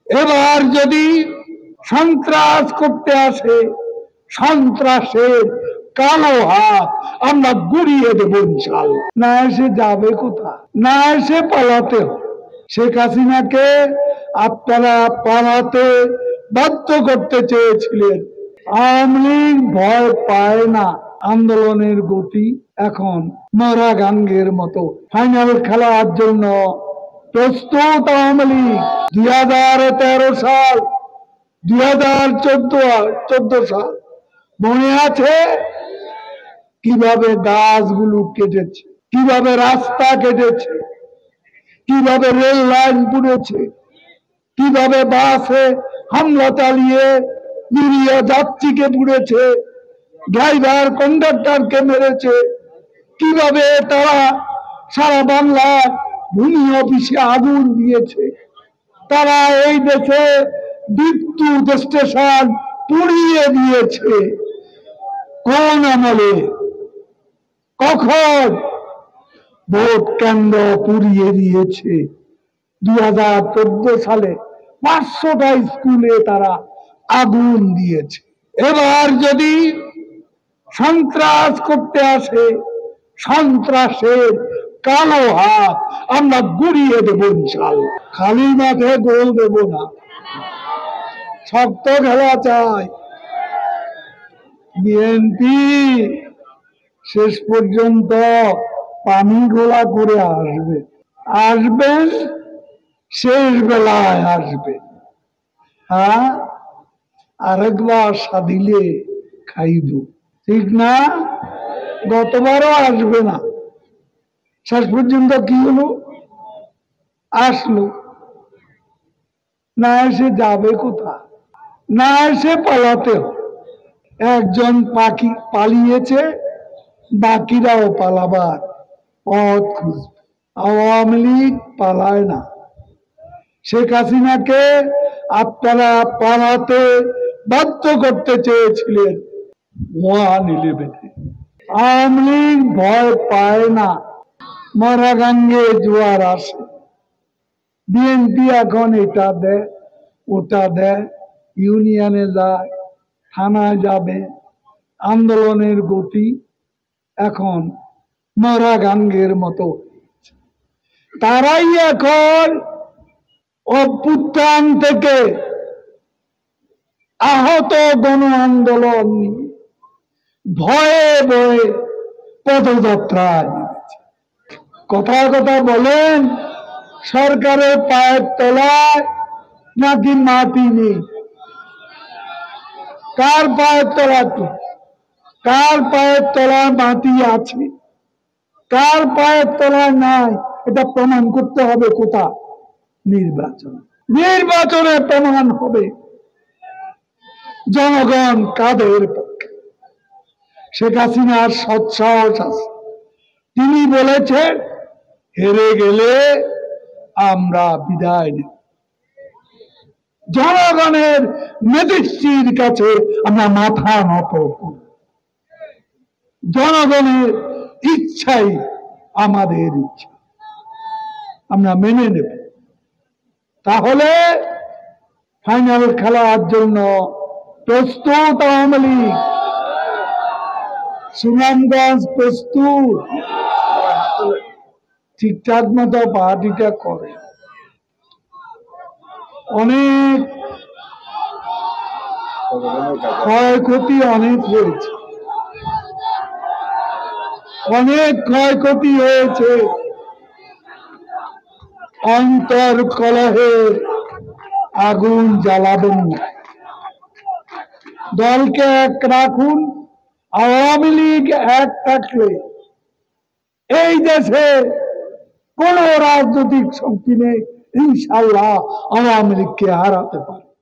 এবার যদি সন্ত্রাস করতে আসে, সন্ত্রাসের কালো হাত আমরা গুড়িয়ে দেব ইনশাআল্লাহ। না এসে যাবে কোথায়, না এসে পালাতে হবে। শেখ হাসিনাকে আপনারা পালাতে বাধ্য করতে চেয়েছিলেন। আওয়ামী লীগ ভয় পায় না। আন্দোলনের গতি এখন মরা গাঙ্গের মতো। ফাইনাল খেলার জন্য প্রস্তুত আওয়ামী লীগ। 2013 সাল, 2014 সাল মনে আছে কিভাবে গাছগুলো কেটেছে, কিভাবে রাস্তা কেটেছে, কিভাবে রেল লাইন পুড়েছে, কিভাবে বাসে হামলা চালিয়ে নিরীহ যাত্রীকে পুড়েছে, ড্রাইভার কন্ডাক্টরকে মেরেছে, কিভাবে তারা সারা বাংলার ভূমি অফিসে আগুন দিয়েছে, তারা এই দেশে বিদ্যুৎ স্টেশন পুড়িয়ে দিয়েছে। কোন আমলে, কখন? ভোট কেন্দ্র পুড়িয়ে দিয়েছে 2014 সালে 500টা স্কুলে তারা আগুন দিয়েছে। এবার যদি সন্ত্রাস করতে আসে, সন্ত্রাসের কালো হাত আমরা গুড়িয়ে দেব ইনশাআল্লাহ। খালি মাঠে গোল দেব না, শক্ত খেলা চাই। বিএনপি শেষ পর্যন্ত পানি গোলা করে আসবে, আসবেন শেষ বেলায় আসবে। হ্যাঁ, আরেকবার সাদিলে খাইব, ঠিক না? গতবারও আসবে না, শেষ পর্যন্ত কি হলো? আসলো। না এসে যাবে কোথায়, না এসে পালাতে হবে। একজন পাখি পালিয়েছে, বাকিরাও পালাবার পথ খুঁজবে। আওয়ামী লীগ পালায় না। শেখ হাসিনাকে আপনারা পালাতে বাধ্য করতে চেয়েছিলেন 1/11। আওয়ামী লীগ ভয় পায় না। মরা গাঙ্গে জোয়ার আসে। বিএনপি এখন এটা দেয়, ওটা দেয়, ইউনিয়নে যায়, থানায় যাবে। আন্দোলনের গতি এখন মরা গাঙ্গের মতো। তারাই এখন অভ্যুত্থান থেকে আহত গণ আন্দোলন নিয়ে ভয়ে ভয়ে পদযাত্রা নেমেছে। কথায় কথা বলেন সরকারের পায়ের তলায় নাকি মাটি নেই? কার পায়ের তলায়? কার পায়ের তলায় মাটি আছে, কার পায়ের তলায় নাই, এটা প্রমাণ করতে হবে কোথায়? নির্বাচন। নির্বাচনে প্রমাণ হবে জনগণ কাদের পক্ষে। শেখ হাসিনার সৎসাহস আছে। তিনি বলেছেন হেরে গেলে আমরা বিদায় নেব, জনগণের নেতৃত্বের কাছে আমরা মাথা নত করব, জনগণের ইচ্ছাই আমাদের ইচ্ছা, আমরা মেনে নেব। তাহলে ফাইনাল খেলার জন্য প্রস্তুত আওয়ামী লীগ। সুনামগঞ্জ প্রস্তুত? ঠিকঠাক মতো পার্টিটা করে। অনেক ক্ষয়ক্ষতি অনেক হয়েছে, অনেক ক্ষয়ক্ষতি হয়েছে। অন্তর কলহের আগুন জ্বালাবেন না। দলকে এক রাখুন। আওয়ামী লীগ এক থাকলে এই দেশে কোন রাজনৈতিক শক্তি নেই ইনশাআল্লাহ আওয়ামী লীগকে হারাতে পারে।